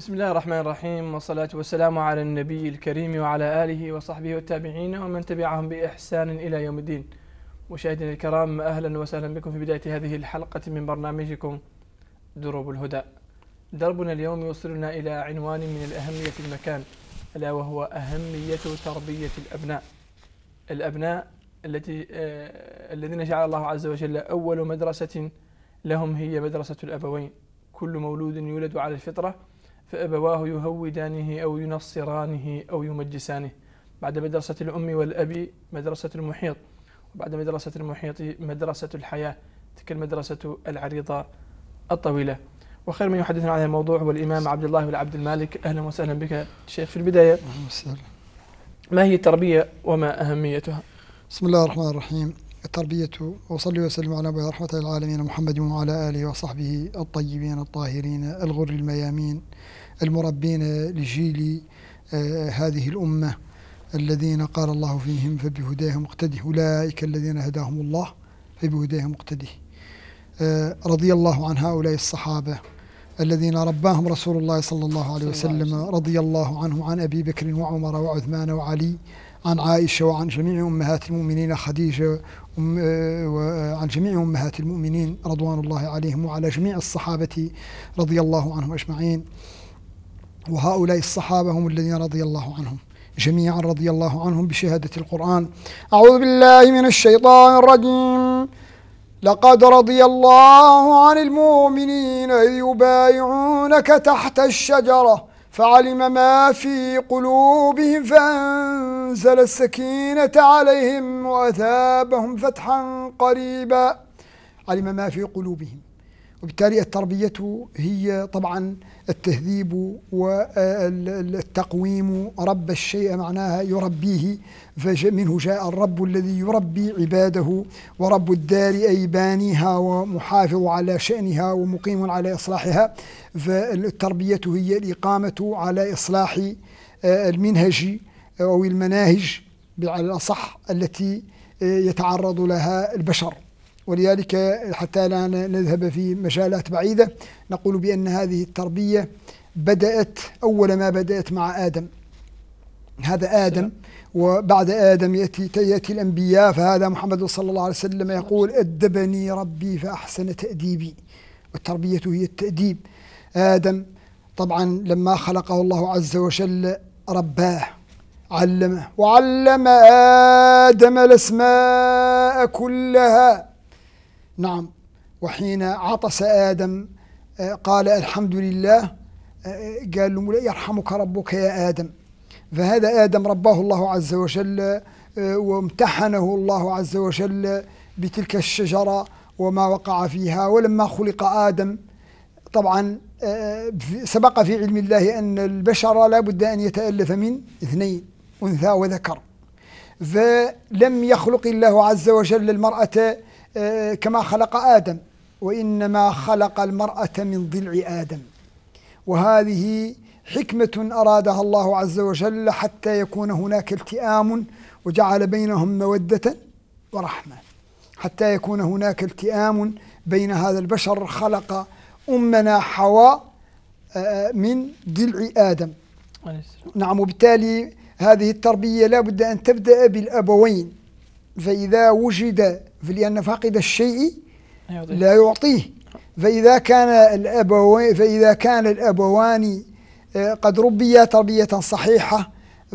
بسم الله الرحمن الرحيم، والصلاة والسلام على النبي الكريم وعلى آله وصحبه والتابعين ومن تبعهم بإحسان إلى يوم الدين. مشاهدينا الكرام، أهلا وسهلا بكم في بداية هذه الحلقة من برنامجكم دروب الهدى. دربنا اليوم يوصلنا إلى عنوان من الأهمية في المكان، ألا وهو أهمية تربية الأبناء الذين جعل الله عز وجل أول مدرسة لهم هي مدرسة الأبوين. كل مولود يولد على الفطرة، فأبواه يهودانه أو ينصرانه أو يمجسانه. بعد مدرسة الأم والأب مدرسة المحيط، وبعد مدرسة المحيط مدرسة الحياة، تلك المدرسة العريضة الطويلة. وخير من يحدثنا عن هذا الموضوع هو الإمام عبد الله بن عبد المالك. أهلا وسهلا بك شيخ. في البداية، ما هي التربية وما أهميتها؟ بسم الله الرحمن الرحيم. التربية، وصلي وسلم على نبينا رحمة العالمين محمد وعلى آله وصحبه الطيبين الطاهرين الغر الميامين المربين لجيل هذه الأمة الذين قال الله فيهم فبهداهم مقتده، أولئك الذين هداهم الله فبهداهم مقتده. رضي الله عن هؤلاء الصحابة الذين رباهم رسول الله صلى الله عليه وسلم، رضي الله عنهم عن أبي بكر وعمر وعثمان وعلي، عن عائشة وعن جميع أمهات المؤمنين، خديجة وعن جميع أمهات المؤمنين رضوان الله عليهم، وعلى جميع الصحابة رضي الله عنهم أجمعين. وهؤلاء الصحابة هم الذين رضي الله عنهم جميعا، رضي الله عنهم بشهادة القرآن. أعوذ بالله من الشيطان الرجيم. لقد رضي الله عن المؤمنين إذ يبايعونك تحت الشجرة فعلم ما في قلوبهم فأنزل السكينة عليهم وأثابهم فتحا قريبا. علم ما في قلوبهم، وبالتالي التربية هي طبعا التهذيب والتقويم. رب الشيء معناها يربيه، فمنه جاء الرب الذي يربي عباده، ورب الدار أي بانيها ومحافظ على شأنها ومقيم على إصلاحها. فالتربية هي الإقامة على إصلاح المنهج أو المناهج على الأصح التي يتعرض لها البشر. ولذلك حتى لا نذهب في مجالات بعيدة نقول بأن هذه التربية بدأت أول ما بدأت مع آدم. هذا آدم، وبعد آدم يأتي الأنبياء، فهذا محمد صلى الله عليه وسلم يقول أدبني ربي فأحسن تأديبي. والتربية هي التأديب. آدم طبعا لما خلقه الله عز وجل رباه، علمه، وعلم آدم الأسماء كلها. نعم. وحين عطس آدم قال الحمد لله، قال له يرحمك ربك يا آدم. فهذا آدم رباه الله عز وجل وامتحنه الله عز وجل بتلك الشجرة وما وقع فيها. ولما خلق آدم طبعا سبق في علم الله أن البشر لا بد أن يتألف من اثنين، أنثى وذكر. فلم يخلق الله عز وجل المرأة كما خلق آدم، وإنما خلق المرأة من ضلع آدم. وهذه حكمة أرادها الله عز وجل حتى يكون هناك التئام، وجعل بينهم مودة ورحمة. حتى يكون هناك التئام بين هذا البشر. خلق أمنا حواء من ضلع آدم. نعم. وبالتالي هذه التربية لا بد أن تبدأ بالأبوين. فإذا وجد، لأن فاقد الشيء لا يعطيه، فإذا كان الأبوان قد ربيا تربية صحيحة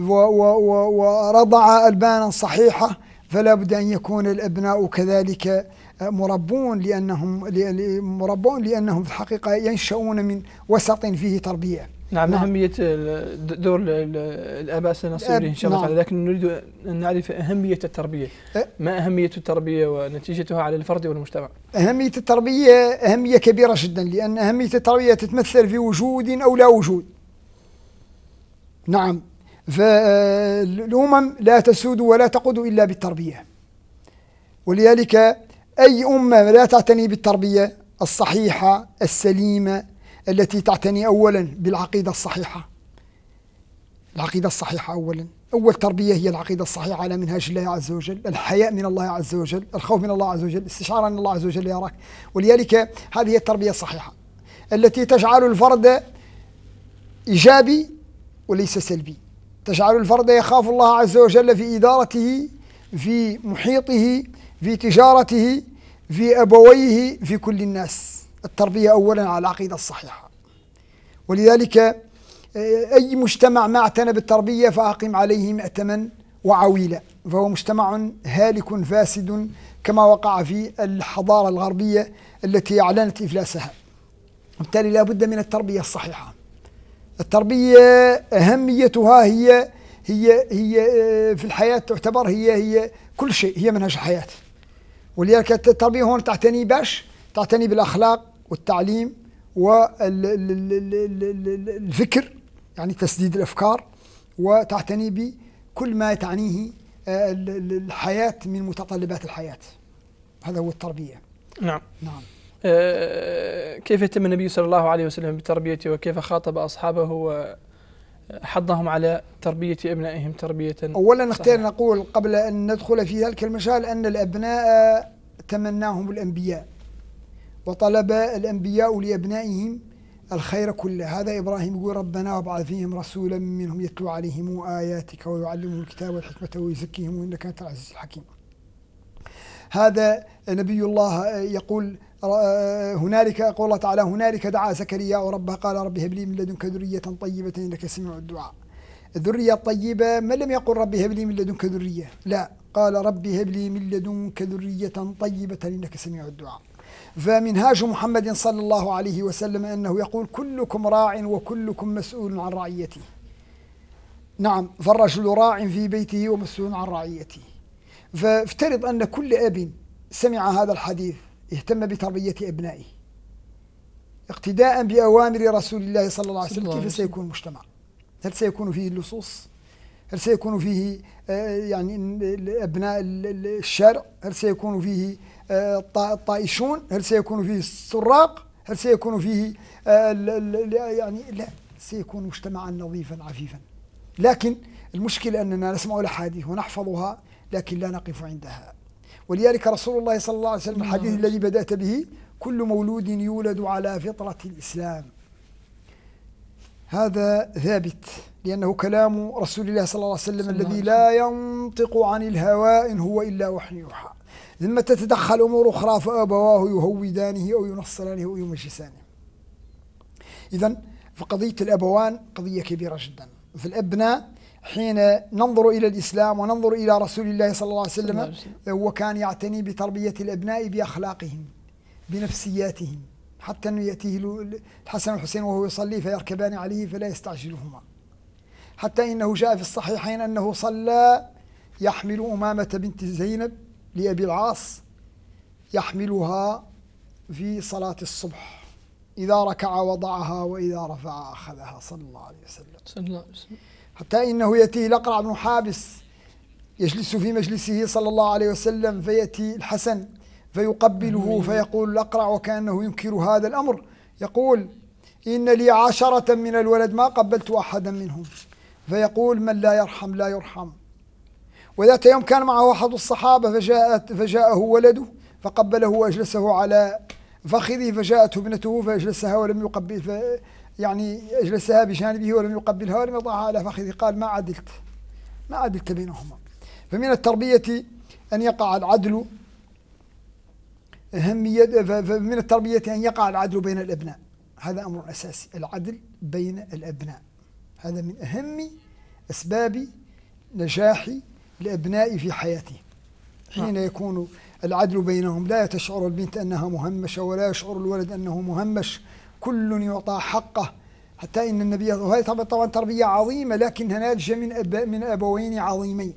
ورضع ألبانا صحيحة، فلا بد أن يكون الأبناء كذلك مربون، لأنهم في الحقيقة ينشؤون من وسط فيه تربية. نعم. أهمية دور الآباء سنصل إليه إن شاء الله تعالى، لكن نريد أن نعرف أهمية التربية. ما أهمية التربية ونتيجتها على الفرد والمجتمع؟ أهمية التربية أهمية كبيرة جدا، لأن أهمية التربية تتمثل في وجود أو لا وجود. نعم. فالأمم لا تسود ولا تقود إلا بالتربية. ولذلك أي أمة لا تعتني بالتربية الصحيحة السليمة التي تعتني أولا بالعقيدة الصحيحة. العقيدة الصحيحة أولا، أول تربية هي العقيدة الصحيحة على منهاج الله عز وجل، الحياء من الله عز وجل، الخوف من الله عز وجل، استشعار أن الله عز وجل يراك. ولذلك هذه التربية الصحيحة التي تجعل الفرد إيجابي وليس سلبي، تجعل الفرد يخاف الله عز وجل في إدارته، في محيطه، في تجارته، في أبويه، في كل الناس. التربية أولا على العقيدة الصحيحة. ولذلك أي مجتمع ما اعتنى بالتربية فأقم عليه مأتما وعويلا، فهو مجتمع هالك فاسد كما وقع في الحضارة الغربية التي أعلنت إفلاسها. بالتالي لا بد من التربية الصحيحة. التربية أهميتها هي في الحياة تعتبر هي كل شيء، هي منهج الحياة. ولذلك التربية هون تعتني بالأخلاق والتعليم والفكر، يعني تسديد الأفكار، وتعتني بكل ما تعنيه الحياة من متطلبات الحياة. هذا هو التربية. نعم. نعم. كيف اهتم النبي صلى الله عليه وسلم بتربيته، وكيف خاطب أصحابه وحضهم على تربية أبنائهم تربية؟ أولا نختار نقول قبل أن ندخل في ذلك المجال أن الأبناء تمناهم الأنبياء، وطلب الأنبياء لأبنائهم الخير كله. هذا إبراهيم يقول ربنا وابعث فيهم رسولا منهم يتلو عليهم آياتك ويعلمهم الكتاب والحكمة ويزكيهم إنك أنت العزيز الحكيم. هذا نبي الله يقول هنالك، يقول الله تعالى هنالك دعا زكريا ربه قال رب هب لي من لدنك ذرية طيبة إنك سميع الدعاء. الذرية الطيبة ما لم يقل رب هب لي من لدنك ذرية، لا، قال رب هب لي من لدنك ذرية طيبة إنك سميع الدعاء. فمنهاج محمد صلى الله عليه وسلم أنه يقول كلكم راع وكلكم مسؤول عن رعيته. نعم، فالرجل راع في بيته ومسؤول عن رعيته. فافترض أن كل أب سمع هذا الحديث اهتم بتربية أبنائه اقتداء بأوامر رسول الله صلى الله عليه وسلم، كيف سيكون المجتمع؟ هل سيكون فيه اللصوص؟ هل سيكون فيه يعني أبناء الشارع؟ هل سيكون فيه الطائشون؟ هل سيكون فيه السراق؟ هل سيكون فيه يعني لا، سيكون مجتمعا نظيفا عفيفا. لكن المشكلة أننا نسمع الأحاديث ونحفظها لكن لا نقف عندها. ولذلك رسول الله صلى الله عليه وسلم الحديث الذي بدأت به كل مولود يولد على فطرة الإسلام، هذا ثابت لأنه كلام رسول الله صلى الله عليه وسلم الذي لا ينطق عن الهوى إن هو إلا وحي يوحى. ثم تتدخل أمور أخرى فأبواه يهودانه أو ينصرانه أو يمجسانه. إذن فقضية الأبوان قضية كبيرة جدا. في الأبناء حين ننظر إلى الإسلام وننظر إلى رسول الله صلى الله عليه وسلم، هو كان يعتني بتربية الأبناء بأخلاقهم بنفسياتهم، حتى أنه يأتيه الحسن والحسين وهو يصلي فيركبان عليه فلا يستعجلهما، حتى إنه جاء في الصحيحين أنه صلى يحمل أمامة بنت زينب لأبي العاص، يحملها في صلاة الصبح، إذا ركع وضعها وإذا رفع أخذها صلى الله عليه وسلم. حتى إنه يأتيه الأقرع بن حابس يجلس في مجلسه صلى الله عليه وسلم، فيأتي الحسن فيقبله فيقول الأقرع وكأنه ينكر هذا الأمر، يقول إن لي 10 من الولد ما قبلت أحدا منهم، فيقول من لا يرحم لا يرحم. وذات يوم كان معه أحد الصحابة فجاءه ولده فقبله وأجلسه على فخذه، فجاءته ابنته فأجلسها ولم يقبل، يعني أجلسها بجانبه ولم يقبلها ولم يضعها على فخذه، قال ما عدلت بينهما. فمن التربية أن يقع العدل، فمن التربية أن يقع العدل بين الأبناء، هذا أمر أساسي. العدل بين الأبناء هذا من أهم أسباب نجاح الأبناء في حياتهم. حين يكون العدل بينهم لا تشعر البنت أنها مهمشة ولا يشعر الولد أنه مهمش، كل يعطى حقه. حتى إن النبي، وهي طبعا تربية عظيمة لكنها ناتجة من أبوين عظيمين.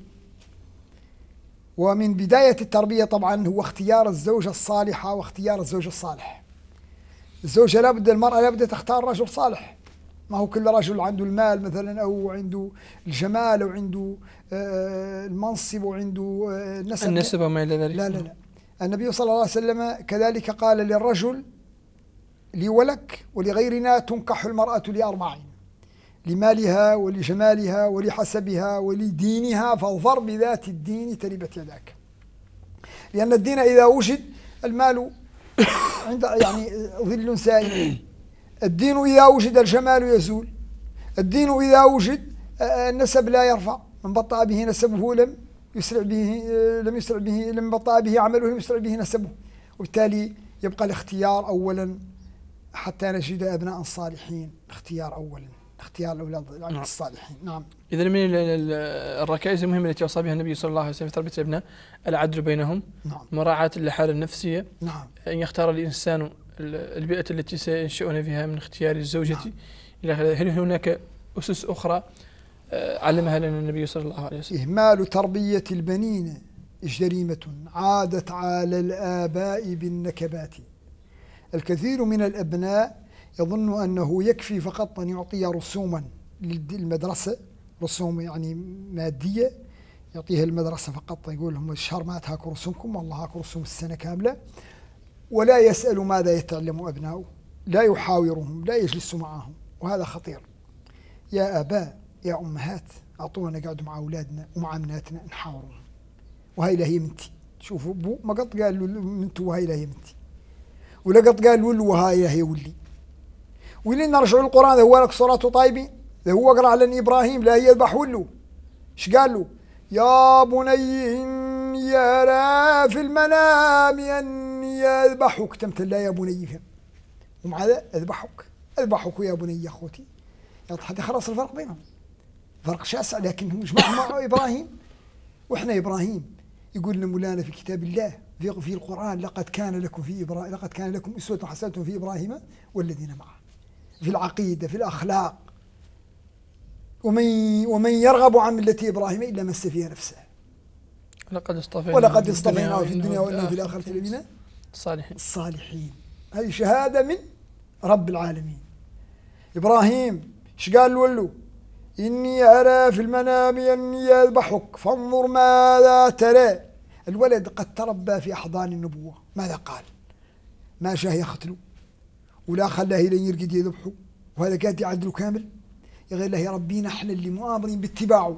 ومن بداية التربية طبعا هو اختيار الزوجة الصالحة واختيار الزوج الصالح. الزوجة المرأة لابد تختار رجل صالح، ما هو كل رجل عنده المال مثلا أو عنده الجمال أو عنده المنصب وعنده النسب وما إلى ذلك. لا. النبي صلى الله عليه وسلم كذلك قال للرجل لي ولك ولغيرنا تنكح المرأة ل4: لمالها ولجمالها ولحسبها ولدينها فاظفر بذات الدين تربت يداك. لأن الدين إذا وجد المال عند يعني ظل سائل، الدين إذا وجد الجمال يزول، الدين إذا وجد النسب لا يرفع، من بطأ به نسبه لم يسرع به، لم بطأ به عمله لم يسرع به نسبه. وبالتالي يبقى الاختيار أولا حتى نجد أبناء صالحين، اختيار أولا، اختيار الأولاد الصالحين. نعم. إذا من الركائز المهمة التي أوصى بها النبي صلى الله عليه وسلم في تربية الأبناء العدل بينهم، نعم. مراعاة الحالة النفسية، نعم. أن يختار الإنسان البيئة التي سينشئون فيها من اختيار الزوجة. نعم. إلى هل هناك أسس أخرى علمها لنا النبي صلى الله عليه وسلم؟ إهمال تربية البنين جريمة عادت على الآباء بالنكبات. الكثير من الأبناء يظن أنه يكفي فقط أن يعطي رسوما للمدرسة، رسوم يعني مادية يعطيها المدرسة فقط، يقول لهم الشهر ما هاكو رسومكم، والله هاكو رسوم السنة كاملة، ولا يسأل ماذا يتعلم أبناؤه، لا يحاورهم، لا يجلس معهم، وهذا خطير. يا آباء يا أمهات أعطونا نقعد مع أولادنا ومع ابناتنا نحاورهم، وهاي لا هي منتي، شوفوا بو ما قط قال له منتو وهاي لا هي منتي، ولا قط قال له وهاي لا هي ولي. ولين نرجع للقرآن هو لك صلاته طيبين، هو قرأ على إبراهيم لا يذبح ولو، ايش قال له؟ يا بني إني أرى في المنام أني أذبحك، تمثل لا يا بني فهم، ومع هذا أذبحك يا بني يا أخوتي. هذا خلاص الفرق بينهم فرق شاسع، لكنهم مش مع إبراهيم. وإحنا إبراهيم يقول لنا مولانا في كتاب الله في القرآن لقد كان لكم أسوة حسنة في إبراهيم والذين معه، في العقيدة في الأخلاق. ومن يرغب عن ملة إبراهيم إلا من سفيه نفسه ولقد اصطفيناه في الدنيا وإنه في الآخرة لمن الصالحين. هذه شهادة من رب العالمين. إبراهيم ايش قال له؟ إني أرى في المنام أني أذبحك فانظر ماذا ترى. الولد قد تربى في أحضان النبوة، ماذا قال؟ ما شاه يقتله ولا خلاه إلى يرقد يذبحه، وهذا قاعد يعدله كامل. يغير له يا ربي نحن اللي مؤامرين باتباعه.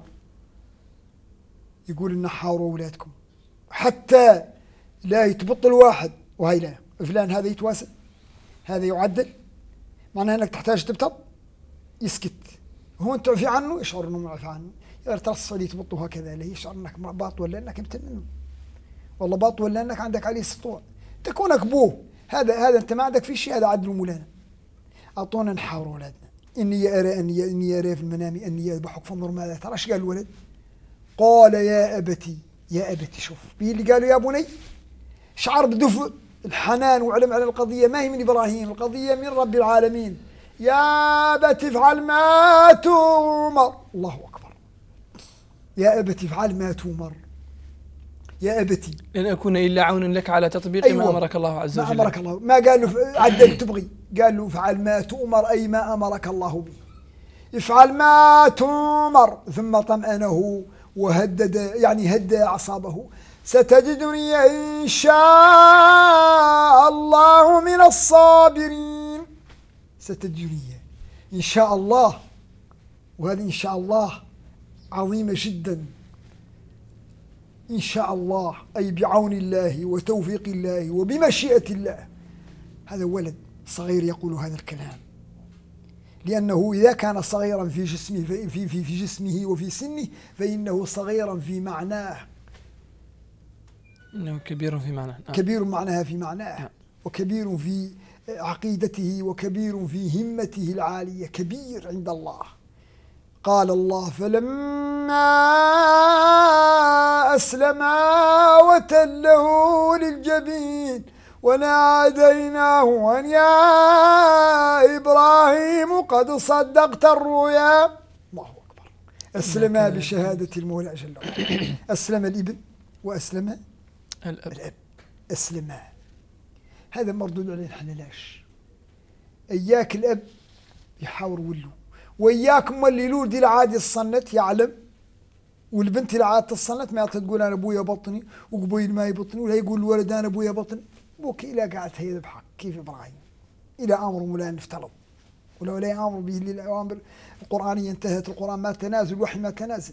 يقول إن حاوروا أولادكم حتى لا يتبطل واحد، وهي لا فلان هذا يتواسى هذا يعدل، معناها أنك تحتاج تبطل يسكت، هو أنت تعفي عنه يشعر أنه معفي عنه. يا ترى الصعيد يتبطل هكذا، لا يشعر أنك باط ولا أنك امتن منه، والله باط ولا أنك عندك عليه سطوع، تكونك بوه. هذا أنت ما عندك في شيء، هذا عدل مولانا. أعطونا نحاور أولادنا. إني أرى في المنام أني أذبحك فانظر ماذا ترى. ايش قال الولد؟ قال يا أبتي شوف بيه اللي قالوا يا بني، شعر بدفء الحنان وعلم على القضية ما هي من إبراهيم، القضية من رب العالمين. يا أبت افعل ما تؤمر. الله أكبر. يا أبت افعل ما تؤمر. يا أبتي لن أكون إلا عونا لك على تطبيق ما أمرك الله عز وجل. ما أمرك الله، ما قال له عدل تبغي، قال له افعل ما تؤمر أي ما أمرك الله به. افعل ما تؤمر. ثم طمأنه وهدد يعني هدى أعصابه. ستجدني إن شاء الله من الصابرين. ستجدني إن شاء الله، وهذه إن شاء الله عظيمة جدا. إن شاء الله أي بعون الله وتوفيق الله وبمشيئة الله. هذا ولد صغير يقول هذا الكلام، لأنه إذا كان صغيرا في جسمه في جسمه وفي سنه فإنه صغيرا في معناه، إنه كبير في معناه. كبير معناها في معناه، وكبير في عقيدته، وكبير في همته العالية، كبير عند الله. قال الله فلما أسلما وتله للجبين وناديناه أن يا إبراهيم قد صدقت الرؤيا. الله أكبر. أسلما بشهادة المولى جل وعلا. أسلم الابن وأسلم الأب. أسلما. هذا مردود عليه الحللاش. إياك الأب يحاور ولو، وإياكم اللي يلول دي العادي الصنت يعلم، والبنت العادة الصنت ما تقول أنا أبويا بطني وقبيل ما يبطني، ولا يقول الولد أنا أبويا بطني. أبوك إلى قاعد هي يذبحك كيف إبراهيم إلى أمر ولا نفترض، ولو لا أمر به للأوامر القرآنية انتهت. القرآن ما تنازل، وحي ما تنازل.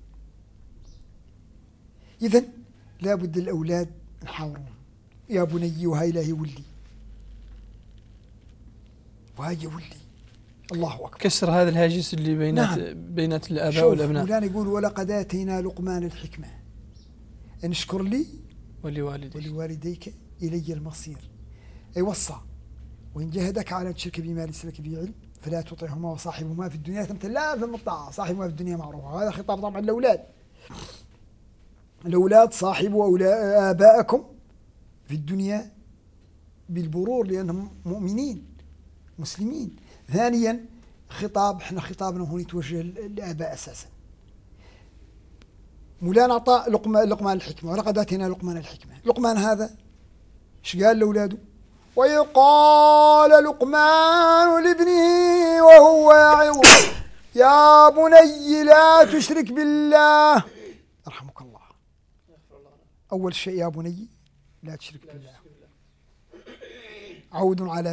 إذن لابد الأولاد نحاورهم. يا بني وهاي لا يولي، وهاي يولي الله أكبر. كسر هذا الهاجس اللي بينات الآباء والأبناء. مولانا يقول ولقد آتينا لقمان الحكمة أن اشكر لي ولوالديك إلي المصير. أي وصى وإن جهدك على أن تشرك بما ليس لك به علم فلا تطعهما وصاحبهما في الدنيا لا في الطاعة، صاحبهما في الدنيا معروفة. هذا خطاب طبعا الأولاد صاحبوا آباءكم في الدنيا بالبرور لأنهم مؤمنين مسلمين. ثانيا احنا خطابنا هنا يتوجه للآباء أساسا. مولانا أعطى لقمان الحكمة ولقد آتينا لقمان الحكمة. لقمان هذا ايش قال لأولاده؟ وإذ قال لقمان لابنه وهو يعظه يا بني لا تشرك بالله يرحمك الله. أول شيء يا بني لا تشرك بالله، عود على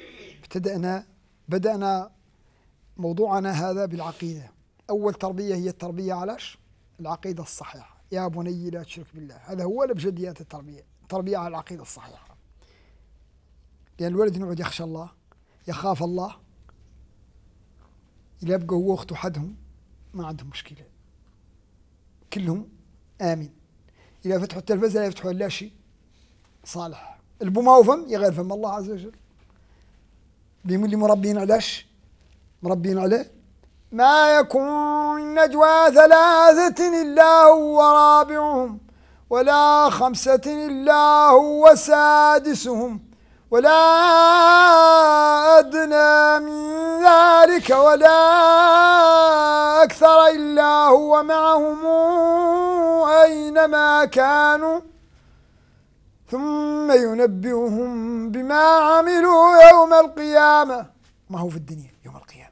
بدأنا موضوعنا هذا بالعقيدة. أول تربية هي التربية على العقيدة الصحيحة. يا بني لا تشرك بالله، هذا هو بجديات التربية على العقيدة الصحيحة. لأن الولد يقعد يخشى الله يخاف الله، إذا يبقى هو أخته حدهم ما عندهم مشكلة، كلهم آمن. إذا فتحوا التلفزة لا يفتحوا إلا شيء صالح. البو ما وفم يغير فم الله عز وجل. بيقول لي مربين علاش مربين عليه ما يكون من نجوى ثلاثة إلا هو رابعهم ولا خمسة إلا هو سادسهم ولا أدنى من ذلك ولا أكثر إلا هو معهم أينما كانوا ثم ينبئهم بما عملوا يوم القيامة. ما هو في الدنيا يوم القيامة،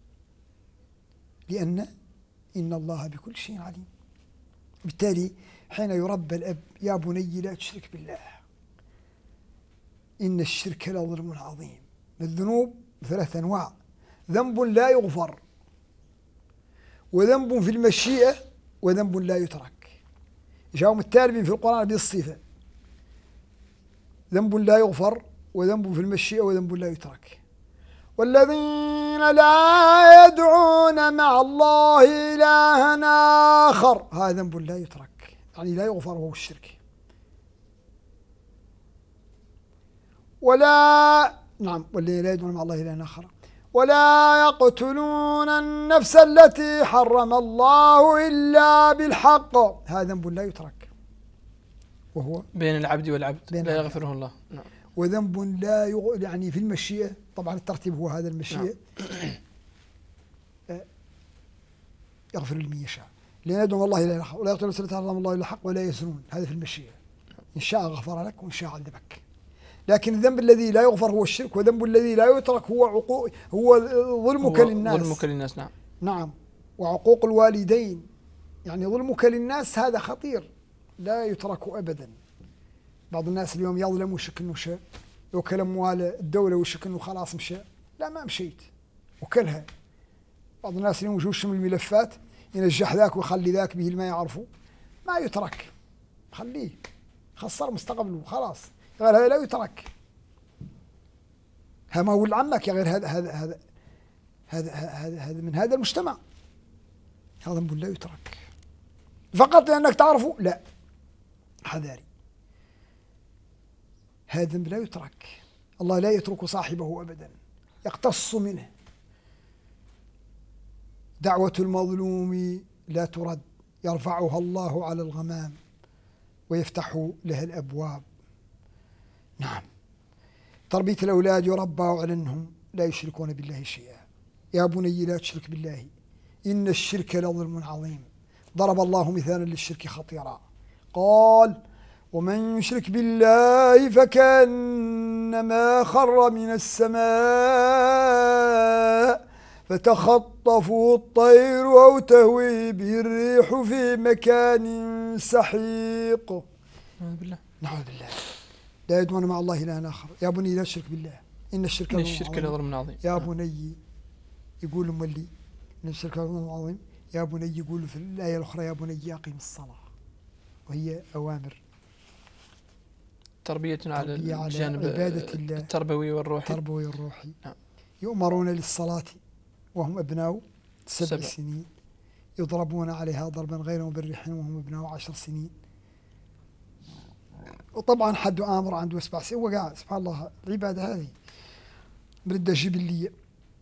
لأن إن الله بكل شيء عليم. بالتالي حين يربى الأب يا بني لا تشرك بالله، إن الشرك لظلم عظيم. الذنوب 3 أنواع: ذنب لا يغفر، وذنب في المشيئة، وذنب لا يترك. جاءهم التالبين في القرآن بالصفة: ذنب لا يغفر وذنب في المشيئة وذنب لا يترك. والذين لا يدعون مع الله إلها آخر هذا ذنب لا يترك، يعني لا يغفر وهو الشرك. والذين لا يدعون مع الله إلها آخر ولا يقتلون النفس التي حرم الله إلا بالحق هذا ذنب لا يترك، وهو بين العبد والعبد لا يغفره الله. نعم. وذنب لا يعني في المشيئة، طبعا الترتيب هو هذا المشيئة. يغفر لمن يشاء. لا يدعو الله إلا الحق ولا يقتل النفس التي حرم الله إلا الحق ولا يزنون، هذا في المشيئة. إن شاء غفر لك وإن شاء عذبك. لكن الذنب الذي لا يغفر هو الشرك، والذنب الذي لا يترك هو ظلمك للناس. نعم. نعم، وعقوق الوالدين، يعني ظلمك للناس هذا خطير لا يترك أبدا. بعض الناس اليوم يظلم ويشك انه شاء، يوكل اموال الدوله ويشك انه خلاص مشى. لا، ما مشيت، وكلها. بعض الناس اليوم يجوش من الملفات ينجح ذاك ويخلي ذاك به ما يعرفه، ما يترك، خليه، خسر مستقبله خلاص. غير هذا لا يترك. ما هو عمك يا غير هذا من هذا المجتمع، هذا ذنب لا يترك فقط لأنك تعرفه، لا، حذاري، هذا ذنب لا يترك. الله لا يترك صاحبه أبدا، يقتص منه. دعوة المظلوم لا ترد، يرفعها الله على الغمام ويفتح لها الأبواب. نعم، تربية الأولاد يربى على أنهم لا يشركون بالله شيئا. يا بني لا تشرك بالله إن الشرك لظلم عظيم. ضرب الله مثالا للشرك خطيرا، قال: ومن يشرك بالله فكأنما خر من السماء فتخطفه الطير أو تهوي به الريح في مكان سحيق. نعوذ بالله. نعوذ بالله. لا يدعون مع الله إلها آخر. يا بني لا تشرك بالله إن الشرك لظلم عظيم. يا بني يقول مولي إن الشرك لظلم عظيم. يا بني يقول في الآية الأخرى: يا بني أقم الصلاة، وهي أوامر تربية على الجانب عبادة الله التربوي والروحي. نعم. يؤمرون للصلاة وهم أبناء 7 سنين يضربون عليها ضربا غير مبرح وهم أبناء 10 سنين. وطبعا حد آمر عنده 7 سنين وقاعد. سبحان الله العبادة هذه بردة جبلية.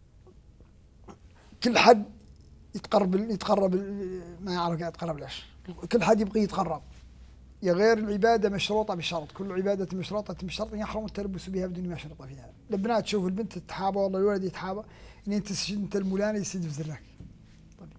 كل حد يتقرب ما يعرف قاعد يتقرب ليش. كل حد يبغي يتقرب. يا غير العبادة مشروطة بشرط. كل عبادة مشروطة بشرط يحرم التلبس بها بدون ما شرط فيها. البنات تشوف البنت تتحابى والله الولد يتحابى إن أنت تسجد أنت المولاني يسد في زرك. طيب.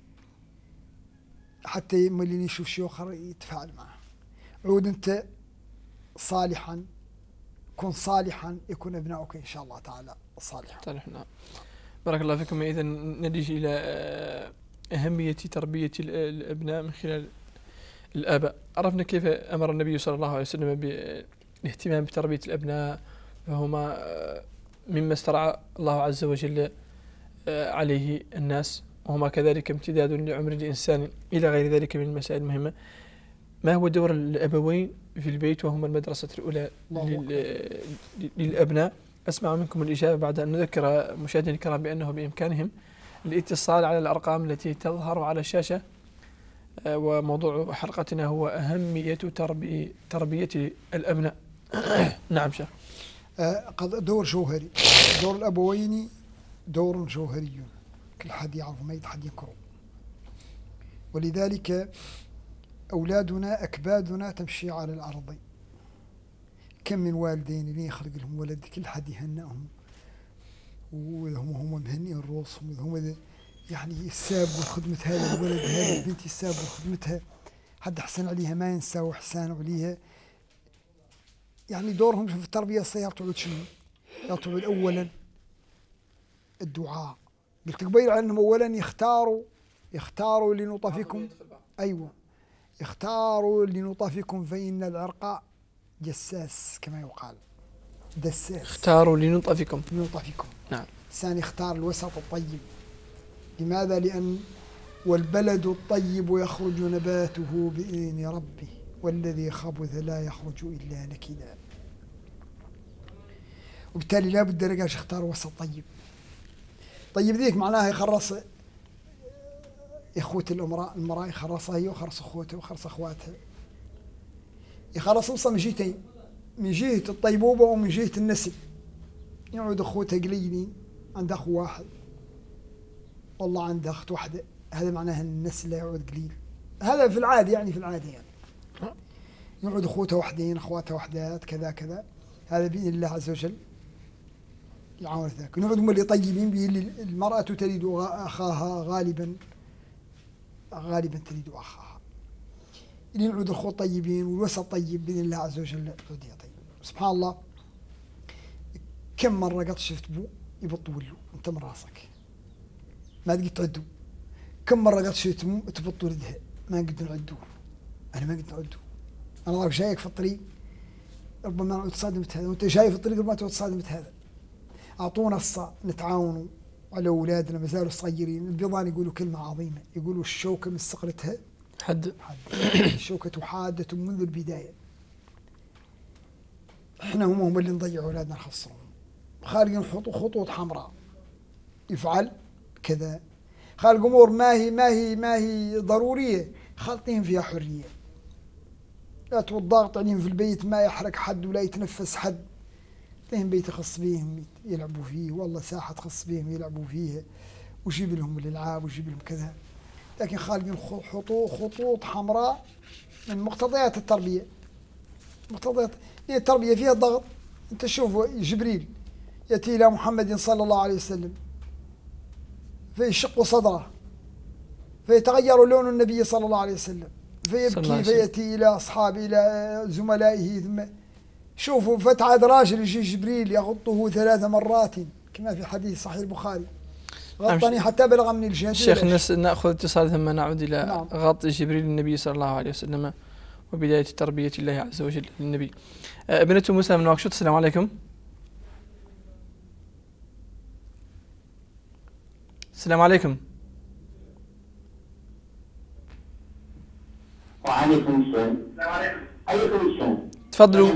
حتى اللي يشوف شيء آخر يتفاعل معه. عود أنت صالحا كن صالحا يكون أبناؤك إن شاء الله تعالى صالحا. صالح. نعم. بارك الله فيكم. إذا نتيجة إلى أهمية تربية الأبناء من خلال الآباء. عرفنا كيف أمر النبي صلى الله عليه وسلم بالاهتمام بتربية الأبناء، فهما مما استرعى الله عز وجل عليه الناس، وهما كذلك امتداد لعمر الإنسان إلى غير ذلك من المسائل المهمة. ما هو دور الأبوين في البيت وهما المدرسة الأولى للأبناء؟ أسمع منكم الإجابة بعد أن نذكر مشاهدينا الكرام بأنه بإمكانهم الاتصال على الأرقام التي تظهر على الشاشة. وموضوع حلقتنا هو أهمية تربية الأبناء. نعم شيخ. دور جوهري. دور الأبوين دور جوهري كل حد يعرف ما حد ينكره. ولذلك أولادنا أكبادنا تمشي على الأرض. كم من والدين اللي يخلق لهم ولد كل حد يهنئهم وهم مهنئين رؤوسهم هم يعني يسابوا خدمة هذا الولد هذه البنت يسابوا خدمتها حد حسن عليها ما ينساوا إحسان عليها. يعني دورهم في التربية يعتمد شنو؟ يعتمد أولا الدعاء. قلت قبيل عنهم أولا يختاروا لنطفكم. أيوة يختاروا لنطفكم فإن العرق جساس كما يقال. دساس. اختاروا لنطفكم. نعم. الثاني اختار الوسط الطيب. لماذا؟ لأن والبلد الطيب يخرج نباته بإذن ربه والذي خبث لا يخرج إلا نكدا. وبالتالي لا بد لقاش اختار وسط طيب. طيب ذيك معناها يخرص إخوة المرأة يخرصها هي وخرص أخوته وخرص أخواتها. يخرص وصل من جهتين، من جهة الطيبوبة ومن جهة النسل. يعود أخوتها قليلين، عند أخو واحد والله عند أخت واحدة، هذا معناها النسل لا يعود قليل. هذا في العادة يعني يعود أخوتها وحدين أخواتها وحدات كذا كذا. هذا بإذن الله عز وجل يعاون ذاك. نعود هم اللي طيبين به. المرأة تريد أخاها غالبا تريد أخاها. اللي يعود أخوة طيبين والوسط طيب بإذن الله عز وجل طيب. سبحان الله كم مرة قد شفت بو يبطول له أنت من راسك ما تقدر تعدو. كم مرة قد شفت مو تبطل ولدها ما نقدر نعدو. أنا ما قدر نعدو. أنا راك جايك في الطريق ربما تصادمت هذا وأنت جاي في الطريق ربما تصادمت هذا. أعطونا الصا نتعاونوا على أولادنا ما زالوا صغيرين. البيضان يقولوا كلمة عظيمة، يقولوا الشوكة من صقلتها حد. الشوكة حادة منذ البداية. احنا هم اللي نضيع أولادنا نخسرهم. خالقين خطوط حمراء يفعل كذا. خالق أمور ما هي ضرورية خالطين فيها حرية. لا الضغط عليهم في البيت ما يحرك حد ولا يتنفس حد. لهم بيت خاص بيهم يلعبوا فيه والله ساحة خاص بيهم يلعبوا فيها وجيب لهم الألعاب وجيب لهم كذا. لكن خالقين خطوط حمراء من مقتضيات التربية. مقتضيات التربية فيها الضغط. أنت شوف جبريل يأتي إلى محمد صلى الله عليه وسلم فيشق صدره فيتغير لون النبي صلى الله عليه وسلم فيبكي فيأتي إلى أصحابه إلى زملائه. ثم شوفوا فتعاد راجل يجي جبريل يغطه 3 مرات كما في حديث صحيح البخاري غطني حتى بلغ من الجهة. شيخ نأخذ اتصال ثم نعود إلى غط جبريل النبي صلى الله عليه وسلم وبداية تربية الله عز وجل للنبي. ابنة موسى من واكشوط. السلام عليكم. السلام عليكم. وعليكم السلام. عليكم السلام. تفضلوا.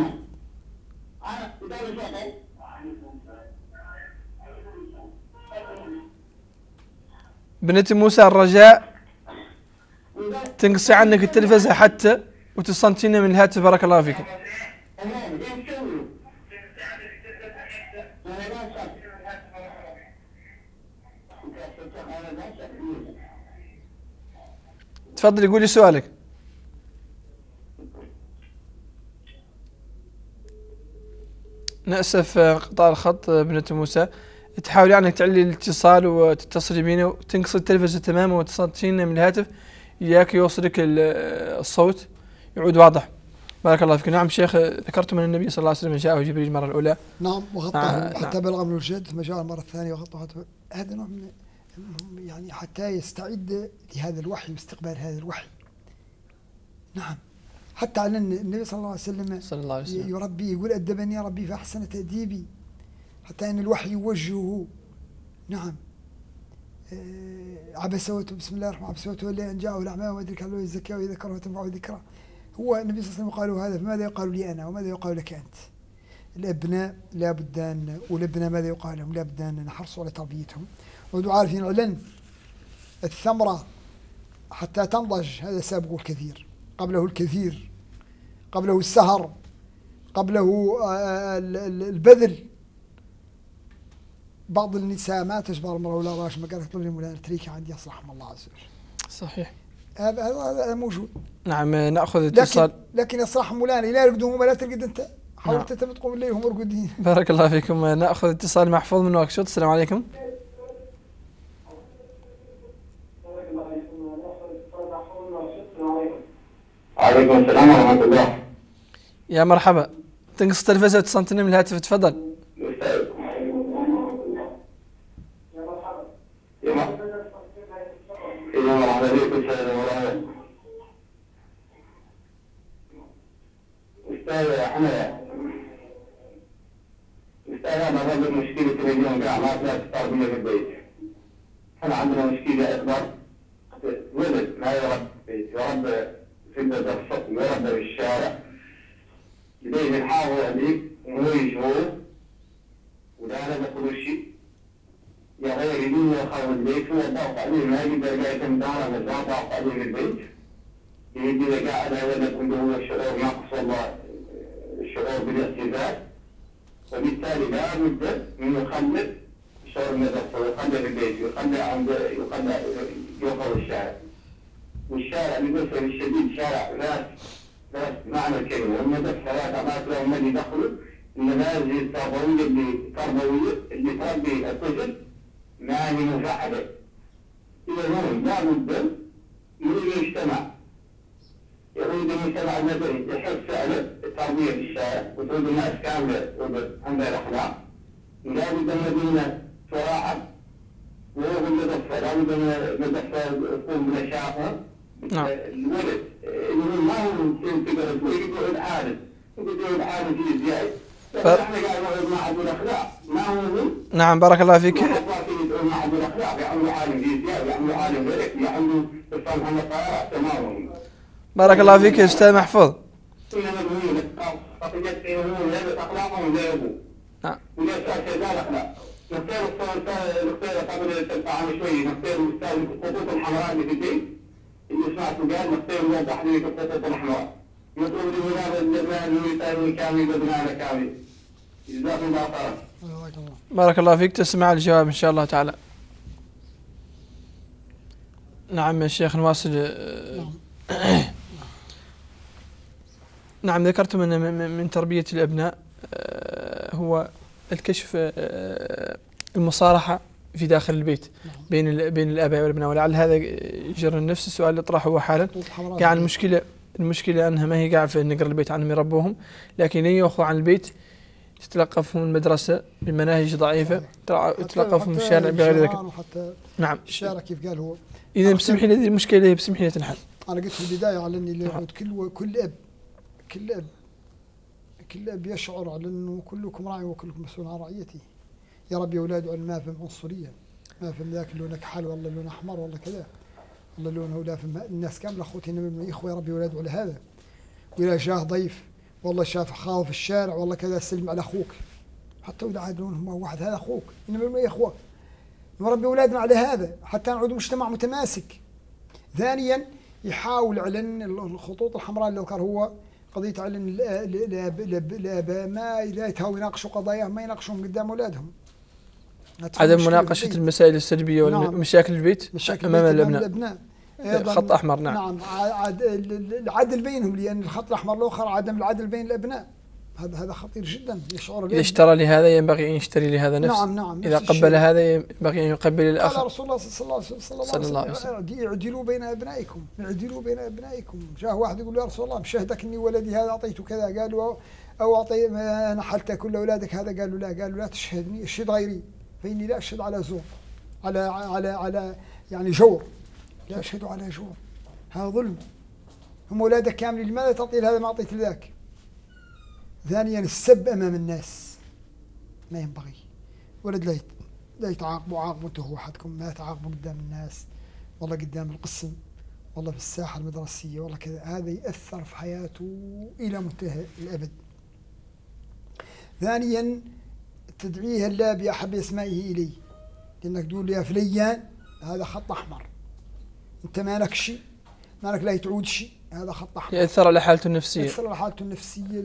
بنت موسى الرجاء تنقصي عنك التلفزة حتى وتصنتين من الهاتف. بارك الله فيك. تفضلي قولي سؤالك. نأسف قطع الخط بنت موسى. تحاولي انك تعلي الاتصال وتتصلي بينا وتنقصي التلفزة تماما وتصنتين من الهاتف إياك يوصلك الصوت يعود واضح. بارك الله فيك. نعم شيخ، ذكرتم أن النبي صلى الله عليه وسلم جاءه جبريل المرة الأولى. نعم وغطاه حتى بلغ من الجد، ثم جاء المرة الثانية وغطاه. هذا نوع من يعني حتى يستعد لهذا الوحي واستقبال هذا الوحي. نعم حتى على النبي صلى الله عليه وسلم يربي، يقول أدبني ربي فأحسن تأديبي، حتى أن الوحي يوجهه. نعم عبس بسم الله الرحمن الرحيم وتولى أن جاءه الأعمى وما أدرك له الزكاة وإذا ذكره تنفعه الذكرى. هو النبي صلى الله عليه وسلم قالوا هذا، فماذا يقال لي أنا وماذا يقال لك أنت؟ الأبناء لا بد أن، والأبناء ماذا يقال لهم؟ لا بد أن نحرصوا على تربيتهم ودعاء عارفين علن الثمرة حتى تنضج. هذا سابق الكثير، قبله الكثير، قبله السهر، قبله البذل. بعض النساء ما تجبر المرأة ولا راش ما قالت طلبي مولانا تريكي عندي يصلحهم الله عز وجل. صحيح، هذا موجود. نعم نأخذ اتصال. لكن يصلحهم مولانا لا يرقدون ولا ترقد أنت، حاولت أنت تقوم الليل وهم مرقدين. بارك الله فيكم. نأخذ اتصال محفوظ من واكشوط. السلام عليكم. وعليكم السلام ورحمة الله. يا مرحبا. تنقص التلفزة وتصنتني من الهاتف. تفضل. أستاذ أنا رجل مشكلة اليوم قاعد ما تستخدمها في البيت. احنا عندنا مشكلة أكبر، ولد ما يربى في البيت، يربى في الصف، يربى في الشارع. لديه نحاول عليك ونويش هو ولا أنا بقول شيء يا غير يدين يخاف البيت، هو ضغط عليه ما يقدر قاعد يتمدار من ضغط عليه في البيت. يجي قاعد هذا عنده هو الشعور ناقص والله الشعور بالاعتزاز، وبالتالي لا بد من يخلف شعور النظافة ويخلف البيت ويخلف يوقف الشارع. والشارع للأسف الشديد شارع ناس معنى الكلمة، والنظافة ثلاث أماكن لهم اللي دخلوا النماذج التربوية اللي تربي الطفل ما هي مفعلة. إذا هم لا بد من المجتمع يريد المجتمع المدني يحب فعلا التربية في الشارع وتريد الناس كاملة عندها الأخلاق. لا بد المدينة تراعى وهو المدرسة، لا بد المدرسة تقوم بنشاطها. الولد اللي ما هو تقدر تقول يقول عادل، يقول عادل في زيادة. احنا قاعد نقول ما عندنا الأخلاق، ما هو. نعم بارك الله فيك. ما عنده الأخلاق، يعملوا عالم في زيادة، يعملوا عالم ذلك، يعملوا الفن عن الطائرات تماما. بارك الله فيك يا أستاذ محفوظ. نعم. نختار قبل عام شوي نختار الخطوط الحمراء اللي في البيت اللي سمعته قال نختار نوضح لك الخطوط الحمراء. يطلب لي هذا المال كامل بدنا كامل. جزاكم الله خيرا. بارك الله فيك. تسمع الجواب إن شاء الله تعالى. نعم يا شيخ نواصل. نعم ذكرتم أن من تربية الأبناء هو الكشف المصارحة في داخل البيت بين الآباء والأبناء، ولعل هذا يجر نفس السؤال اللي طرحه هو حالا. يعني المشكلة أنها ما هي قاعدة في نقر البيت عنهم يربوهم، لكن يأخذوا عن البيت تتلقفهم المدرسة بمناهج ضعيفة، تتلقفهم الشارع بغير ذلك. نعم الشارع كيف قال هو. إذا بسمحي لي المشكلة بسمحي لي تنحل. أنا قلت في البداية على أني كل أب يشعر على أنه كلكم راعي وكلكم مسؤول عن رعيته. يا رب يا أولاد ما فهم عنصرية، ما فهم ذاك لونه كحل والله لونه أحمر والله كذا والله لونه لا فهم. الناس كاملة أخوتي من الإخوة يا رب يا أولاد على هذا. وإذا جاه ضيف والله شاف خاوف في الشارع والله كذا سلم على أخوك، حتى وإذا عاد لونهم واحد هذا أخوك إنما ما إخوك. نربي أولادنا على هذا حتى نعود مجتمع متماسك. ثانيا يحاول علن الخطوط الحمراء اللي ذكر هو قضية علن الآباء ما لا يتهاووا يناقشوا قضاياهم، ما يناقشوهم قدام أولادهم. عدم مناقشة المسائل السلبية والمشاكل البيت أمام الأبناء. خط أحمر. نعم العدل بينهم، لأن الخط الأحمر الآخر عدم العدل بين الأبناء. هذا خطير جدا. يشعر إذا اشترى لهذا ينبغي أن يشتري لهذا نفسه. نعم إذا قبل هذا ينبغي أن يقبل الآخر. قال رسول الله صلى الله عليه وسلم اعدلوا بين أبنائكم، اعدلوا بين أبنائكم. جاء واحد يقول يا رسول الله مشاهدك إني ولدي هذا أعطيته كذا، قالوا أو أعطي نحلت كل أولادك هذا، قالوا لا تشهدني، اشهد غيري فإني لا أشهد على زور، على يعني جور، لا أشهد على جور، هذا ظلم. هم أولادك كاملين، لماذا تعطي هذا ما أعطيت لذاك؟ ثانيا السب أمام الناس ما ينبغي. ولد لا يتعاقبوا عاقبوا انتم وحدكم، ما تعاقبوا قدام الناس، والله قدام القسم، والله في الساحة المدرسية، والله كذا. هذا يأثر في حياته إلى منتهى الأبد. ثانيا تدعيه الله بأحب أسمائه إليه، لأنك تقول يا فليان هذا خط أحمر، أنت ما لك شيء، ما لك لا تعود شيء، هذا خط أحمر. يأثر على حالته النفسية. يأثر على حالته النفسية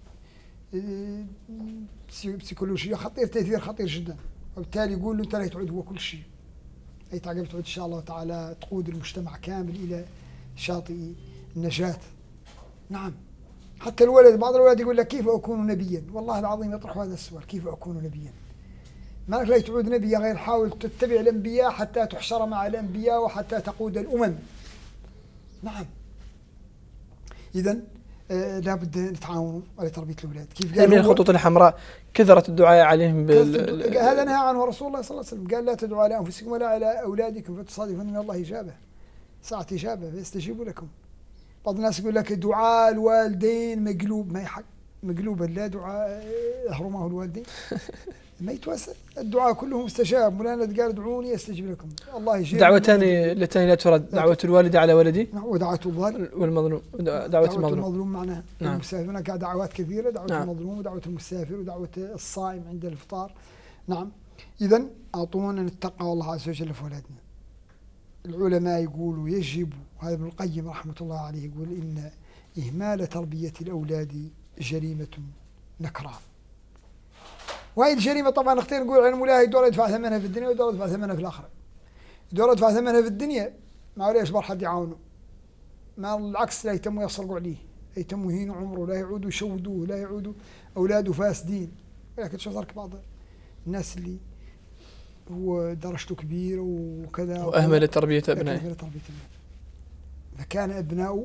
بسيكولوجيا خطير، تأثير خطير جدا. وبالتالي يقول له أنت لا تعود هو كل شيء، أي تعقب تعود إن شاء الله تعالى تقود المجتمع كامل إلى شاطئ النجاة. نعم. حتى الولد، بعض الأولاد يقول لك كيف أكون نبيا؟ والله العظيم يطرح هذا السؤال، كيف أكون نبيا؟ مالك لا تعود نبيا غير حاول تتبع الأنبياء حتى تحشر مع الأنبياء وحتى تقود الأمم. نعم. إذن لابد نتعاون على تربية الأولاد. كيف قال من الخطوط الحمراء كثرة الدعاء عليهم هذا نهى عنه رسول الله صلى الله عليه وسلم، قال لا تدعوا على أنفسكم ولا على أولادكم فتصادفون من الله إجابة، ساعة إجابة فيستجيبوا لكم. بعض الناس يقول لك دعاء الوالدين مقلوب، ما يحق مقلوبا، لا دعاء أهرمه الوالدين ما يتوسع. الدعاء كله مستجاب، مولانا قال ادعوني استجب لكم. الله يجيب. دعوتان لا ترد، دعوة الوالد على ولده ودعوة الظالم والمظلوم، دعوة المظلوم معناها. نعم. المسافر هناك دعوات كثيرة، دعوة نعم. المظلوم ودعوة المسافر ودعوة الصائم عند الإفطار. نعم. إذن أعطونا نتقى الله عز وجل في أولادنا. العلماء يقولوا يجب، هذا ابن القيم رحمة الله عليه يقول إن إهمال تربية الأولاد جريمة نكراء. وهي الجريمة طبعا نختار نقول على الملاهي دور يدفع ثمنها في الدنيا ودور يدفع ثمنها في الآخرة. دور يدفع ثمنها في الدنيا ما ولا يصبر حد يعاونه، ما العكس لا يتم يصرقوا عليه، لا يتم يهينوا عمره، لا يعودوا يشودوه، لا يعودوا أولاده فاسدين. ولكن شو صار بعض الناس اللي هو درجته كبيرة وكذا وأهمل تربية أبنائه، فكان أبناؤه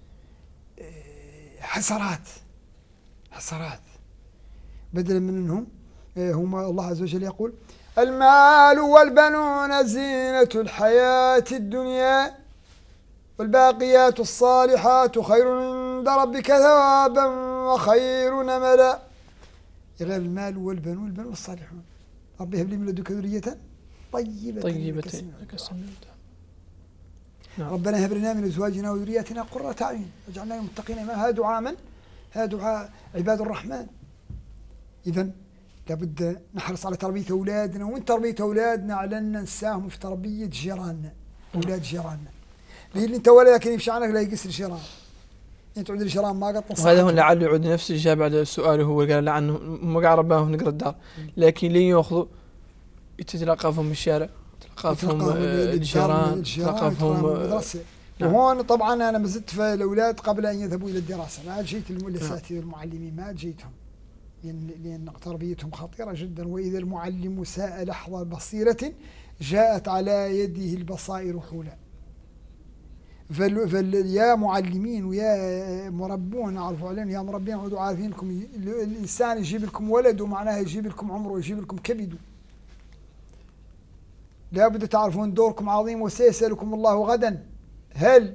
حسرات بدلا من أنهم هم. الله عز وجل يقول المال والبنون زينة الحياة الدنيا والباقيات الصالحات خير عند ربك ثوابا وخير نملا. غير المال والبنون، البنون الصالحون، ربي هب لي من لدنك ذرية طيبة. نعم. ربنا هب لنا من ازواجنا وذرياتنا قرة اعين واجعلنا للمتقين اماما. هذا دعاء من؟ هذا دعاء عباد الرحمن. اذا لابد نحرص على تربية اولادنا، ومن تربية اولادنا على ان ننساهم في تربية جيراننا، اولاد جيراننا. لان انت ولدك يمشي عنك لا يقصر جيران، انت تعود الجيران ما قط. وهذا هو لعله يعود نفس الإجابة على سؤاله، هو قال لعنه ما قاعد رباهم نقرا الدار، لكن لين ياخذوا تتلقفهم بالشارع، تلقفهم الجيران، تلقفهم المدرسة. وهون طبعا انا ما زلت في الاولاد قبل ان يذهبوا الى الدراسه، ما جيت الاساتذه والمعلمين، ما جيتهم لان تربيتهم خطيره جدا. واذا المعلم ساء لحظه بصيره جاءت على يده البصائر حولا. يا معلمين ويا مربون اعرفوا علينا، يا مربين عودوا عارفينكم. الانسان يجيب لكم ولده معناها يجيب لكم عمره ويجيب لكم كبده. لابد تعرفون دوركم عظيم، وسيسألكم الله غدا هل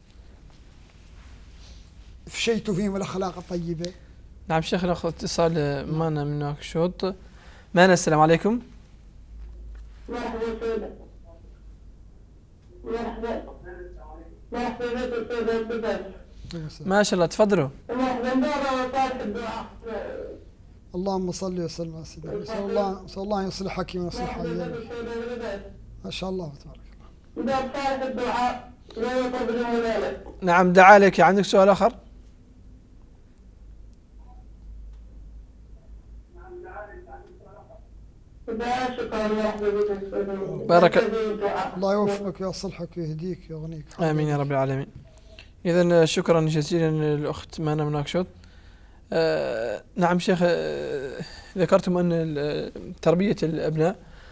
فشيتوا فيهم الأخلاق الطيبة. نعم شيخ، ناخذ اتصال معنا من نواكشوط. معنا السلام عليكم. مرحبا سيدة. مرحبا ما شاء الله، تفضلوا. مرحبا. دورة طالب الدعاء. اللهم صل وسلم على سيدنا نسأل الله أن يصلحك ويصلح حالك. ما شاء الله تبارك الله. نعم دعا لك. عندك سؤال آخر؟ بارك الله يوفقك ويصلحك ويهديك ويغنيك. آمين يا رب العالمين. إذن شكرا جزيلا للأخت مانا مناكشوط. نعم شيخ، ذكرتم أن تربية الأبناء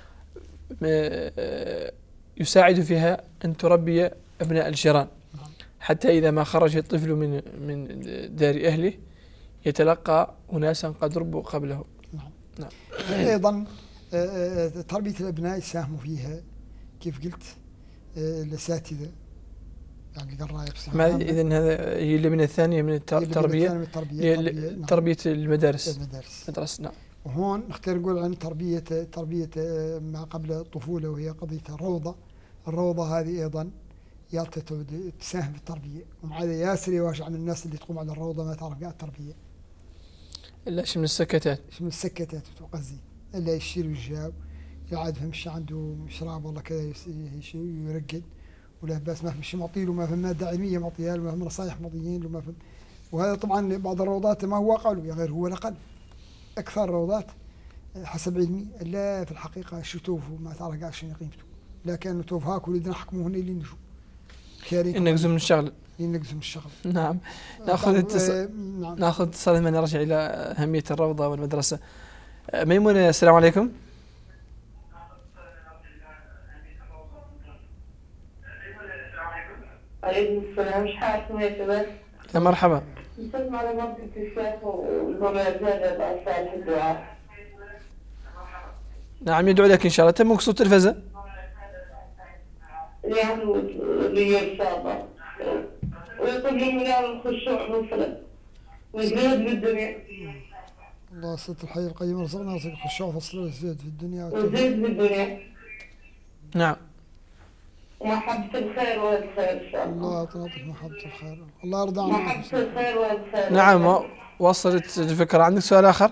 يساعد فيها أن تربي أبناء الجيران، حتى إذا ما خرج الطفل من دار أهله يتلقى أناسا قد ربوا قبله. نعم. أيضا تربية الأبناء يساهموا فيها كيف قلت الأساتذة، يعني قرايب. إذن هذا هي اللبنة الثانية من التربية، تربية المدارس. مدرسة. نعم. وهون نختار نقول عن تربية ما قبل الطفولة، وهي قضية الروضة هذه أيضا تساهم في التربية. ومع هذا ياسر يواجه عن الناس اللي تقوم على الروضة ما تعرف قاعد التربية إلا من السكتات. من السكتات وتقزي إلا يشير ويجاوب يعاد فهمش عنده شراب والله كذا يرقد ولا بس ما فهمش معطيله، ما فهم مادة علمية معطيها له، ما فهم نصائح معطيين له، ما فهم. وهذا طبعا بعض الروضات ما هو قالوا غير هو الأقل. أكثر الروضات حسب علمي لا في الحقيقة شتوف وما تعرف قاعد شنو قيمته، لكن توف هاك ولدنا حكموهن اللي نجوا نقزم من الشغل. نعم. ناخذ اتصال من نرجع إلى أهمية الروضة والمدرسة. ميمونة، السلام عليكم. عليكم السلام. شحال يا شباب؟ يا مرحبا. نسلم على مرضى الشيخ والبرنامج هذا صالح الدعاء. نعم يدعو لك إن شاء الله. تمك صوت التلفزة؟ يعني لي إن شاء الله. ويقول لهم يا الخشوع والصلاة ويزيد بالدنيا. الله ست الحي القيوم رزقنا رزق الخشوع والصلاة ويزيد في الدنيا ويزيد بالدنيا. نعم. ومحبة الخير والخير إن شاء الله. الله يعطيك محبة الخير. الله يرضى عنك. محبة الخير والخير. نعم وصلت الفكرة. عندك سؤال آخر؟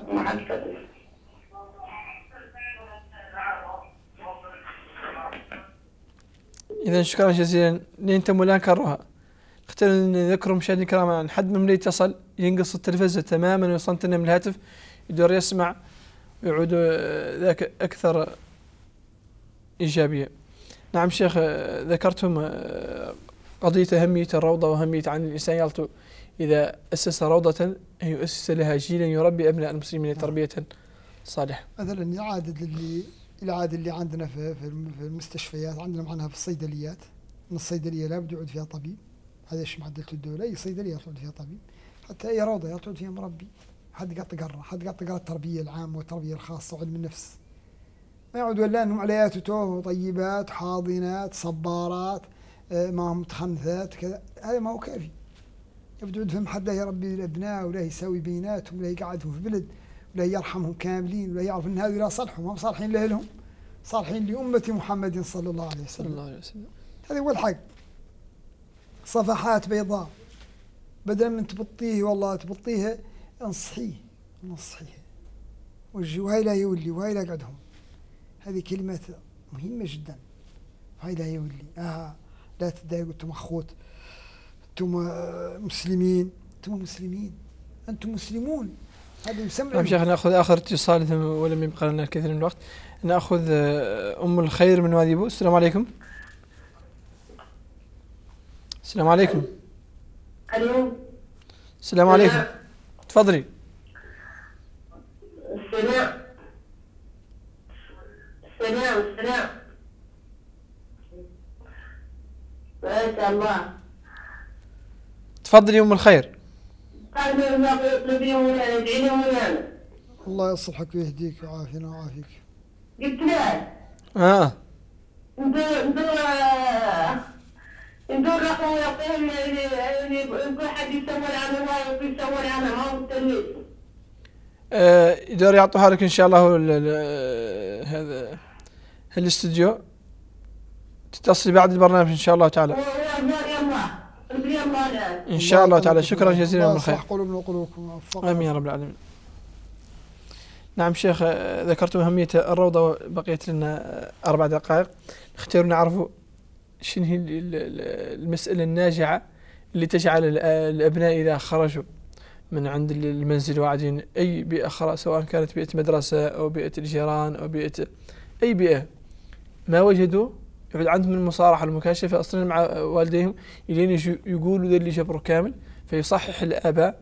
إذا شكرا جزيلا. لين تم الآن كرها. اختار نذكر مشاهدينا الكرام عن حد من يتصل ينقص التلفزة تماما ويصنتنا من الهاتف يدور يسمع ويعود ذاك أكثر إيجابية. نعم شيخ، ذكرتم قضية أهمية الروضة وأهمية عن الإنسان يلطو إذا أسس روضة أن يؤسس لها جيلا يربي أبناء المسلمين تربية صالحة. مثلا العادة اللي عندنا في المستشفيات، عندنا معناها في الصيدليات، من الصيدلية لا بد يعود فيها طبيب. هذا ايش معدلة الدولة، أي صيدلية تعود فيها طبيب، حتى أي روضة يعود فيها مربي. حد قاعد تقرأ التربية العامة والتربية الخاصة وعلم النفس. ما يعود ولا أنهم عليات وتوه طيبات حاضنات صبارات ما هم متخنثات كذا، هذا ما هو كافي. يبدو فهم حد يربي الأبناء ولا يساوي بيناتهم ولا يقعدهم في بلد ولا يرحمهم كاملين ولا يعرف أن هذول صالحهم، هم صالحين لهم، صالحين لأمة محمد صلى الله عليه وسلم. هذا هو الحق. صفحات بيضاء بدل من تبطيه والله تبطيها انصحيه وهاي لا يولي وهاي لا قعدهم. هذه كلمات مهمة جدا. هاي لا يولي لا تتضايقوا انتم اخوت، انتم مسلمين، انتم مسلمون. هذا يسمى. نعم شيخ، ناخذ اخر اتصال ولم يبقى لنا الكثير من الوقت. ناخذ ام الخير من وادي بو. السلام عليكم. السلام عليكم. الو. السلام عليكم. تفضلي. السلام. ما شاء الله. تفضلي ام الخير. الله يصلحك ويهديك ويعافينا ويعافيك. قلت له ندور رقم يقول يقول حد يسوي عنه ما يسوي عنه ما هو مستنيش. يدور يعطوها لك ان شاء الله. هذا الاستوديو تتصل بعد البرنامج ان شاء الله تعالى. ان شاء الله تعالى. شكرا جزيلا من الخير. قلوبنا وقلوبكم. امين يا رب العالمين. نعم شيخ، ذكرتم أهمية الروضة وبقيت لنا 4 دقائق. نختار نعرف شنو هي المسألة الناجعة اللي تجعل الأبناء إذا خرجوا من عند المنزل وقاعدين أي بيئة أخرى، سواء كانت بيئة مدرسة أو بيئة الجيران أو بيئة أي بيئة، ما وجدوا يعود عندهم المصارحة المكاشفة أصلا مع والديهم إلين يقولوا ذا اللي جبروا كامل، فيصحح الآباء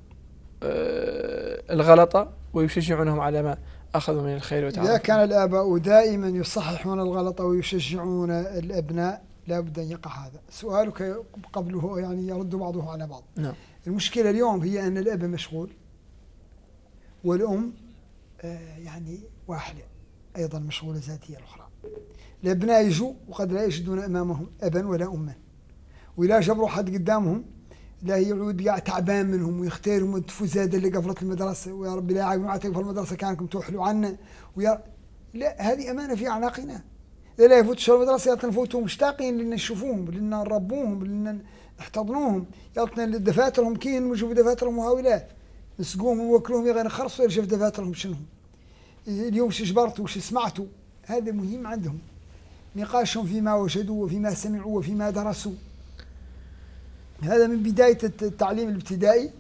الغلطة ويشجعونهم على ما أخذوا من الخير وتعالى. إذا كان الآباء دائما يصححون الغلط ويشجعون الأبناء لا بد أن يقع هذا. سؤالك قبله يعني يرد بعضه على بعض. نعم. المشكلة اليوم هي أن الأب مشغول والأم يعني واحدة أيضا مشغولة ذاتية الأخرى. الأبناء يجوا وقد لا يجدون أمامهم أبا ولا أما، وإلا جبروا حد قدامهم لا يعود قاعد تعبان منهم ويختارهم التفوزات اللي قفلت المدرسة، ويا ربي لا يعاقبوا عتق في المدرسة كانكم توحلوا عنا، لا هذه أمانة في أعناقنا. لا يفوتوا المدرسة يفوتوا مشتاقين لنا نشوفوهم، لنا نربوهم، لنا نحتضنوهم، يعطنا دفاترهم كين نشوف دفاترهم وهؤلاء نسقوهم ونوكلوهم غير نخرصوا يشوف دفاترهم شنو اليوم شو جبرتوا وش سمعتوا. هذا مهم عندهم، نقاشهم فيما وجدوا وفيما سمعوا وفيما درسوا. هذا من بداية التعليم الابتدائي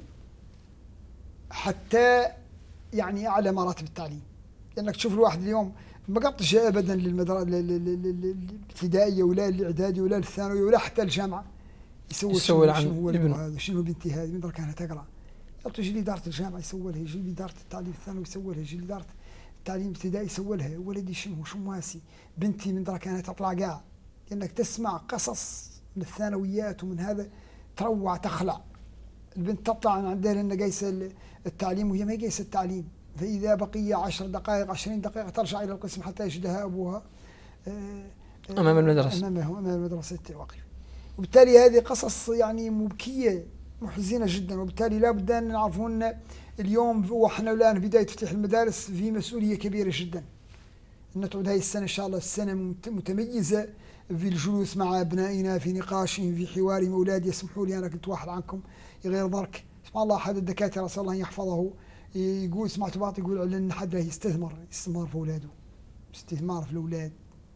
حتى يعني أعلى مراتب التعليم. لأنك تشوف الواحد اليوم ما قطش أبدا للمدرسة الابتدائية ولا الإعدادي ولا الثانوي ولا حتى الجامعة يسوي شنو هو هذا شنو بنتي هذه من كانت تقرأ، يجي لي إدارة الجامعة يسوي لها، يجي لي إدارة التعليم الثانوي يسوي لها، يجي لي إدارة التعليم الابتدائي يسوي لها. ولدي شنو مواسي، بنتي من كانت تطلع قاع. لأنك تسمع قصص من الثانويات ومن هذا تروع تخلع. البنت تطلع من عندها لأن قيسة التعليم وهي ما قيسة التعليم، فإذا بقي 10 دقائق 20 دقيقة ترجع إلى القسم حتى يجدها أبوها أمام المدرسة، أمام المدرسة واقف. وبالتالي هذه قصص يعني مبكية محزنة جدا. وبالتالي لا بد أن نعرفون اليوم وإحنا الآن بداية تفتح المدارس في مسؤولية كبيرة جدا، أن تعود هذه السنة إن شاء الله السنة متميزة في الجلوس مع أبنائنا في نقاشهم في حوارهم. أولادي يسمحوا لي أنا كنت واحد عنكم غير ضرك سبحان الله، أحد الدكاترة صلى الله يحفظه يقول سمعت بعض يقول على حد يستثمر في أولاده، استثمار في الأولاد.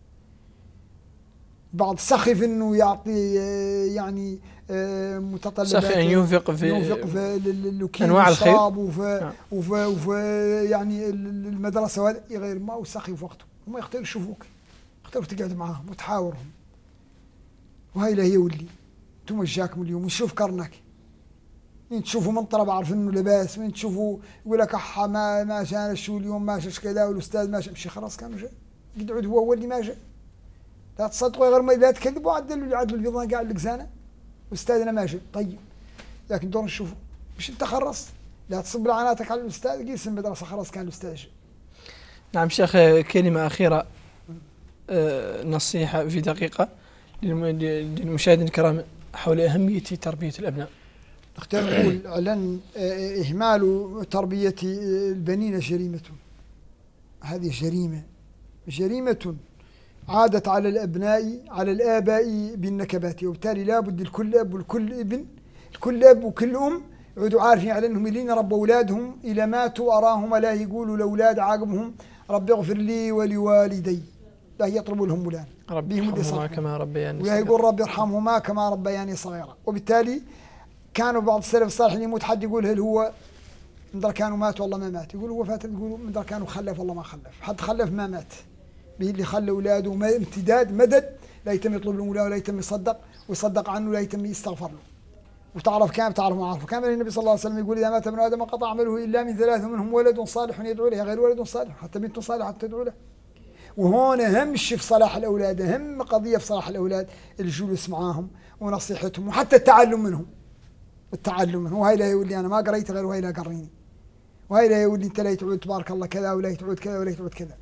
بعض سخف انه يعطي يعني متطلبات، سخف ان ينفق في انواع الخير وفي يعني المدرسه وهذا غير ما وسخف وقته، وما يختار يشوفوك، يختار تقعد معاهم وتحاورهم. وهاي لا هي ولي انتم جاكم اليوم ونشوف كرنك، تشوفوا منطره بعرف انه لباس، وين تشوفوا يقول لك ما جانا شو اليوم ما جاش كذا والاستاذ ما جا، خلاص كانوا جاء يقعد هو اللي ما جاء. لا تصدقوا غير ما لا تكذبوا، عدلوا اللي عدلوا البيضان قاعد لقزانه واستاذنا ماشي طيب، لكن دور نشوفوا مش انت خرصت، لا تصب لعناتك على الاستاذ قيس المدرسه خلاص كان الاستاذ. نعم شيخ، كلمه اخيره نصيحه في دقيقه للمشاهدين الكرام حول اهميه تربيه الابناء. نختار نقول اعلن اهمال تربيه البنين جريمه، هذه جريمه عادت على الأبناء على الآباء بالنكبات. وبالتالي لا بد لكل أب ولكل ابن، كل أب وكل أم يعودوا عارفين على أنهم اللي ربوا أولادهم إلى ماتوا أراهم لا يقولوا لأولاد عاقبهم ربي اغفر لي ولوالدي، لا يطلبوا لهم ولاد ربي يرحمهما كما ربياني صغيرا، ولا يقول ربي يرحمهما كما ربياني صغيرا. وبالتالي كانوا بعض السلف الصالح يموت حد يقول هل هو من در كانوا مات والله ما مات، يقول هو فات، يقولوا من در كانوا خلف والله ما خلف، حد خلف ما مات، به اللي خلى اولاده امتداد مدد لا يتم يطلب لهم ولا يتم يصدق ويصدق عنه، لا يتم يستغفر له. وتعرف كام تعرف ما عرفه كامل. النبي صلى الله عليه وسلم يقول اذا مات ابن ادم قطع عمله الا من 3 منهم ولد صالح يدعو له، غير ولد صالح حتى بنت صالحه تدعو له. وهون اهم شيء في صلاح الاولاد، اهم قضيه في صلاح الاولاد الجلوس معاهم ونصيحتهم وحتى التعلم منهم، وهاي لا يقول لي انا ما قريت غير وهي لا قريني، وهي لا يقول لي انت لا تعود تبارك الله كذا ولا تعود كذا ولا تعود كذا.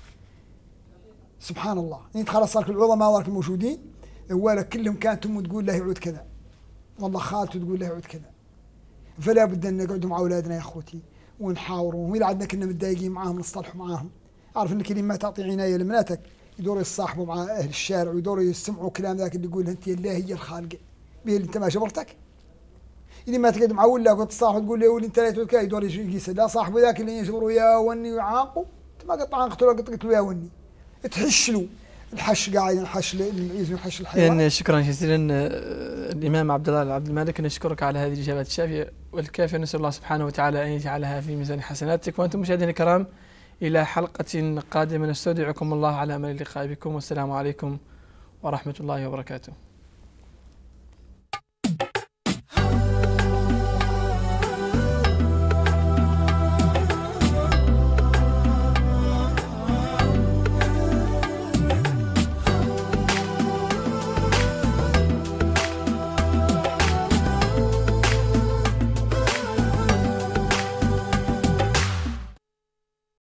سبحان الله، انت خلاص صار العظماء ذاك الموجودين اولك كلهم كانت امه تقول له يعود كذا، والله خالته تقول له يعود كذا. فلا بد ان نقعد مع اولادنا يا اخوتي ونحاورهم، واذا عندنا كنا متضايقين معاهم نصطلحوا معاهم. اعرف انك لما تعطي عنايه لبناتك يدوروا يتصاحبوا مع اهل الشارع ويدوروا يسمعوا كلام ذاك اللي يقول انت الله هي الخالقه، به اللي انت ما جبرتك. إذا ما تقدم معول لا قلت صاحب تقول له ولي أنت لا تقول يدور يقيس لا صاحبه ذاك اللي يشبروا يا وني ويعاقوا أنت ما قطع قتلوا قلت له يا وني تحشلوا الحش قاعد الحش المعيز والحش الحيوان. يعني شكرا جزيلا الإمام عبد الله عبد المالك، نشكرك على هذه الإجابات الشافية والكافية، نسأل الله سبحانه وتعالى أن يجعلها في ميزان حسناتك. وأنتم مشاهدينا الكرام إلى حلقة قادمة نستودعكم الله على أمل اللقاء بكم، والسلام عليكم ورحمة الله وبركاته.